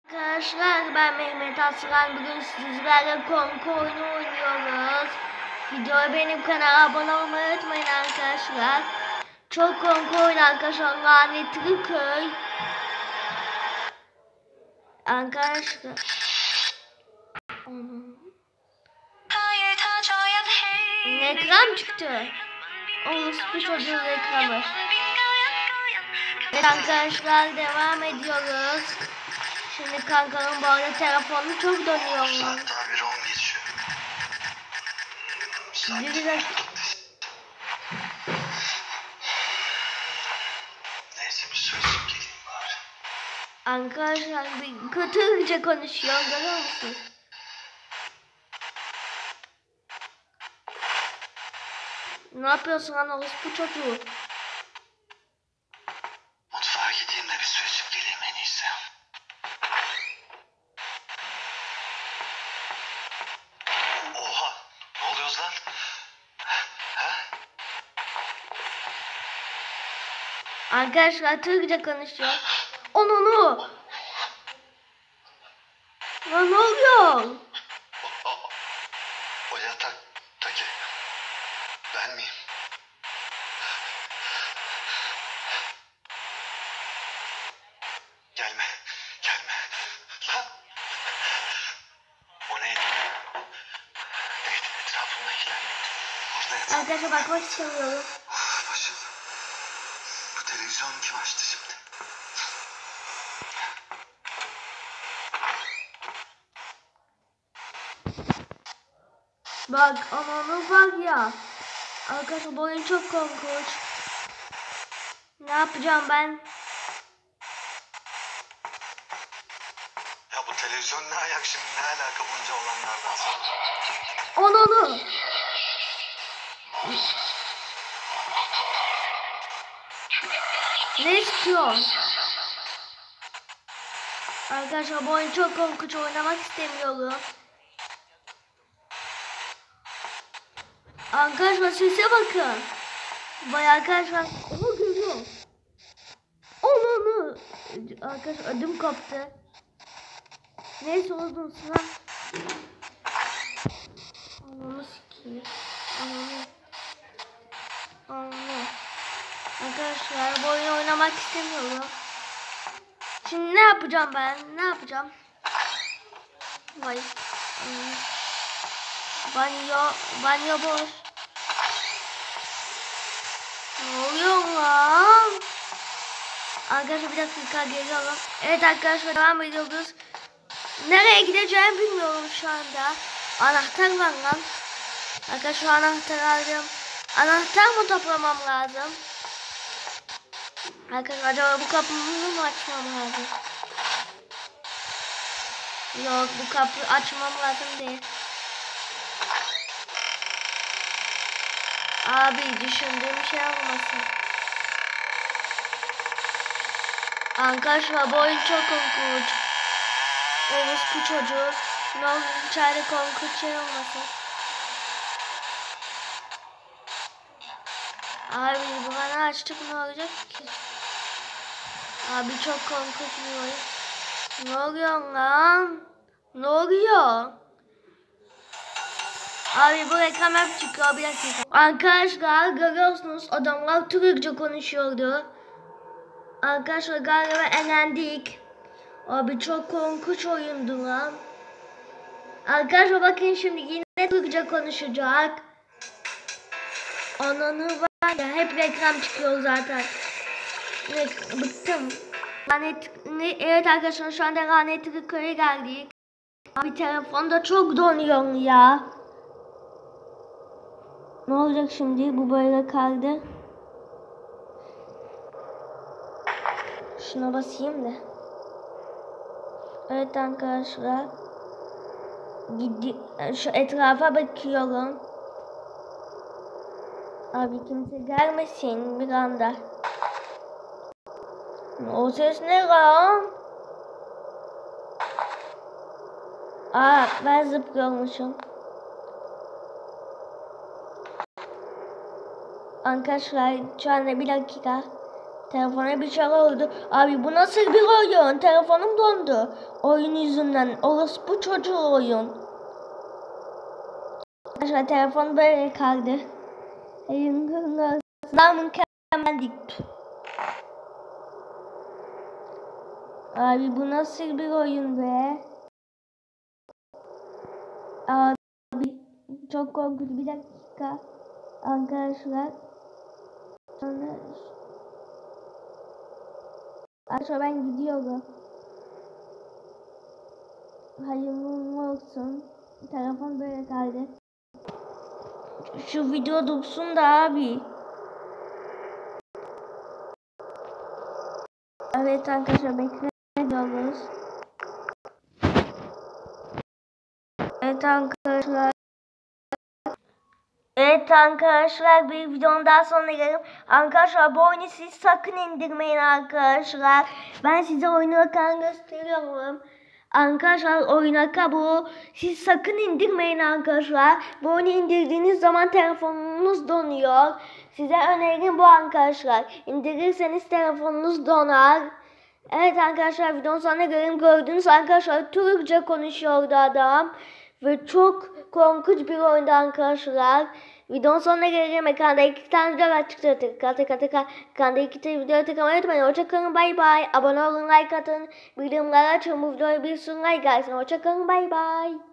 Arkadaşlar ben Mehmet Aslan. Bugün sizlerle korku oyunu oynuyoruz. Videoya benim kanala abone olmayı unutmayın arkadaşlar. Çok korku oyunu arkadaşlar. Lanetli köy. Arkadaşlar. Reklam çıktı. Orospu çocuğun reklamı. Evet arkadaşlar devam ediyoruz. Şimdi kankanın bu arada telefonu çok dönüyor. Saat daha 1:10 geçiyor. Neyse bir sözüm geleyim bari. Arkadaşlar bir kötüce konuşuyor, görüyor musunuz? Ne yapıyorsun lan orospu çocuğu? Mutfağa gideyim de bir su içip geleyim en iyisi. Oha! Ne oluyoruz lan? Ha? Arkadaşlar Türkçe konuşuyor. Onu. Lan ne oluyor? O yataktaki ben miyim? Gelme. Lan! O neydi? Neydi? Etrafımdakiler neydi? Burada yatan. Arkadaşlar bakmak istemiyorum. Başım. Bu televizyonu kim açtı şimdi? Bak ananı var ya. Arkadaşlar bu oyun çok korkunç. Ne yapacağım ben? Ya bu televizyon ne ayak şimdi, ne alaka bunca olanlardan sonra? Ananı. Ne istiyorsun? Arkadaşlar bu oyun çok korkunç, oynamak istemiyorum. Arkadaşlar sese bakın. Vay arkadaşlar. Onu görüyor. Onu. Arkadaşlar ödüm koptu. Neyse olsun sıra. Ananı sikeyim. Ananı. Arkadaşlar bu oyunu oynamak istemiyorum. Şimdi ne yapacağım ben? Ne yapacağım? Vay. Banyo boş. Ne oluyor lan? Arkadaşlar bir dakika geliyorum. Evet arkadaşlar devam ediyoruz. Nereye gideceğimi bilmiyorum şu anda. Anahtar var lan. Arkadaşlar anahtar aldım. Anahtar mı toplamam lazım? Arkadaşlar acaba bu kapıyı mı açmam lazım? Yok bu kapıyı açmam lazım değil. Abi düşündüğüm şey olmasın. Arkadaşlar bu oyun çok korkunç. Orospu çocuğu. Ne olur içeride korkunç şey olmasın. Abi buranı açtık ne olacak ki? Abi çok korkunç bir oyun. Ne oluyor lan? Ne oluyor? Abi bu reklam hep çıkıyor, bir dakika. Arkadaşlar görüyorsunuz adamlar Türkçe konuşuyordu. Arkadaşlar galiba elendik. Abi çok korkunç oyundu lan. Arkadaşlar bakın şimdi yine Türkçe konuşacak. Ananı var ya, hep reklam çıkıyor zaten. Bıktım. Evet arkadaşlar şu anda lanetli köye geldik. Abi telefonda çok donuyor ya. Ne olacak şimdi? Bu böyle kaldı. Şuna basayım da. Evet arkadaşlar. Şu etrafa bakıyorum. Abi kimse gelmesin bir anda. O ses ne lan? Aa ben zıplıyormuşum. Arkadaşlar şu anda bir dakika. Telefona bir şey oldu. Abi bu nasıl bir oyun? Telefonum dondu. Oyun yüzünden. Orası bu çocuğu oyun. Arkadaşlar telefon böyle kaldı. Ben mükemmeldik. Abi bu nasıl bir oyun be? Abi çok korkunç, bir dakika. Arkadaşlar. Sonra arkadaşlar ben gidiyorum. Hayırlı olsun. Telefon böyle kaldı. Şu video dursun da abi. Evet arkadaşlar bekliyoruz. Evet arkadaşlar. Evet arkadaşlar, bir videonun daha sonuna gelelim. Arkadaşlar bu oyunu siz sakın indirmeyin arkadaşlar. Ben size oynarken gösteriyorum. Arkadaşlar oynarken bu siz sakın indirmeyin arkadaşlar. Bu oyunu indirdiğiniz zaman telefonunuz donuyor. Size önerim bu arkadaşlar. İndirirseniz telefonunuz donar. Evet arkadaşlar, videonun sonuna gelelim. Gördüğünüz arkadaşlar Türkçe konuşuyordu adam. Ve çok korkunç bir oyundu arkadaşlar. Videonun sonuna gelelim. Ekranda 2 tane video var, çıktı. Ekranda 2 tane video tıklamayı unutmayın. Hoşçakalın, bay bay. Abone olun, like atın. Bildirimleri açın. Bu videoya bir sürü like gelsin. Hoşçakalın, bay bay.